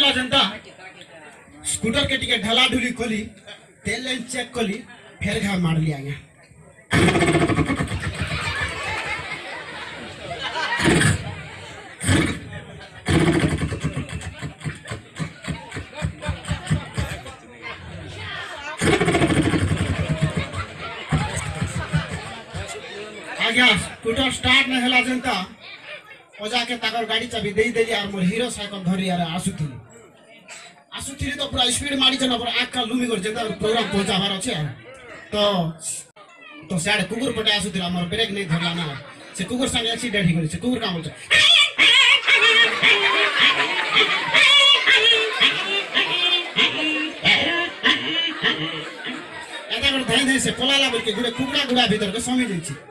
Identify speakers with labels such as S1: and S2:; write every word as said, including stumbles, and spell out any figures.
S1: होला जनता स्कूटर के टिके ढला ढुली खोली तेल लाइन चेक कली फिर घा मार लिया गया आज्ञा स्कूटर स्टार्ट नहीं होला जनता ओजा के ताकर गाड़ी चाबी दे देली और मोर हीरो साइकिल धरी यार आसुथी आसुथी तो पूरा स्पीड मारी जन पर आग का लुमी कर जनता प्रोग्राम पहुंचाबार अछि तो तो साडे कुकुर पटे आसुथी हमर ब्रेक नहीं धरला ना से कुकुर संगे एक्सीडेंट ही करी से कुकुर का बोल एदा कर धाई धाई से पलाला बोल के गुडे कुकुरा गुडा भीतर के समी जाई छी